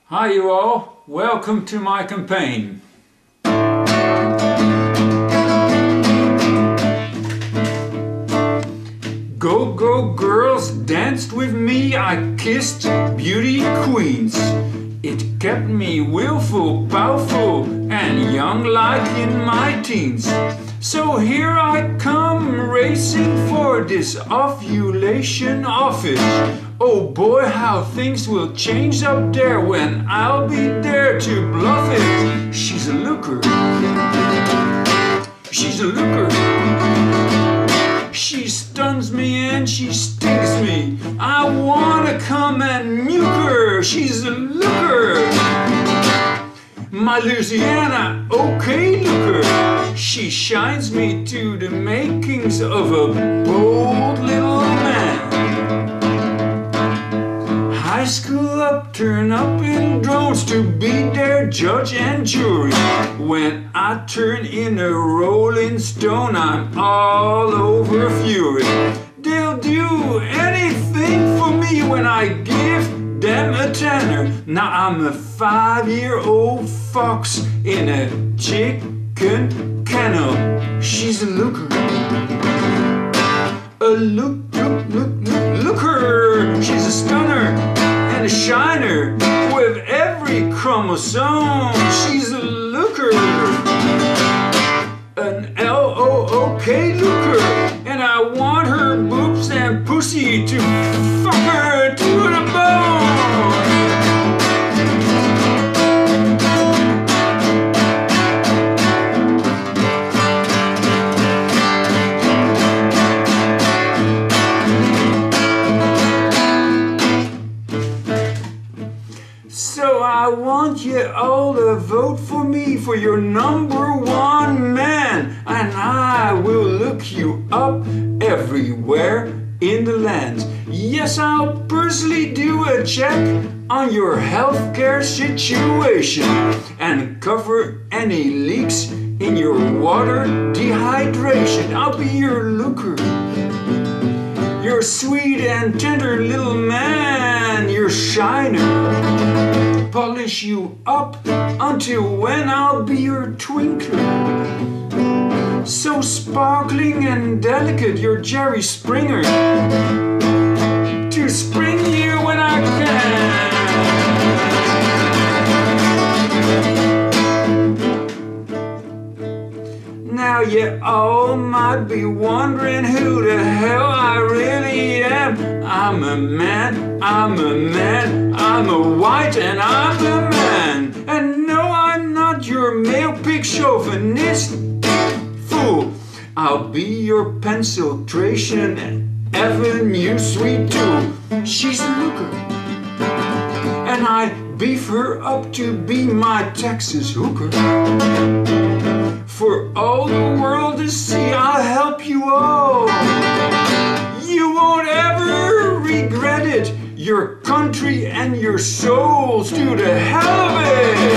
Hi you all, welcome to my campaign. Go go girls danced with me, I kissed beauty queens. It kept me willful, powerful and young like in my teens. So here I come racing for this ovulation office. Oh boy, how things will change up there when I'll be there to bluff it. She's a looker. She's a looker. She stuns me and she stings me. I wanna come and nuke her. She's a looker. My Louisiana, okay looker. She shines me to the makings of a bold little man. High school up, turn up in drones to be their judge and jury. When I turn in a rolling stone, I'm all over fury. They'll do anything for me when I give them a tenner. Now I'm a 5-year-old fox in a chicken cannel. She's a looker. A looker. She's a stunner and a shiner with every chromosome. She's a looker. An L-O-O-K looker. And I want her boobs and pussy to fuck her to the bone. So I want you all to vote for me for your #1 man, and I will look you up everywhere in the land. Yes, I'll personally do a check on your healthcare situation and cover any leaks in your water dehydration. I'll be your looker. Your sweet and tender little man, your shiner. Polish you up until when I'll be your twinkler. So sparkling and delicate, you're Jerry Springer. To spring you when I can. Now you all might be wondering who the hell I really am. I'm a man, I'm a man, I'm a white and I'm a man. And no, I'm not your male pig chauvinist fool. I'll be your penciltration avenue sweet tool. She's a looker. And I beef her up to be my Texas hooker. For all the world to see, I'll help you all. You won't ever regret it. Your country and your souls to the hell of it.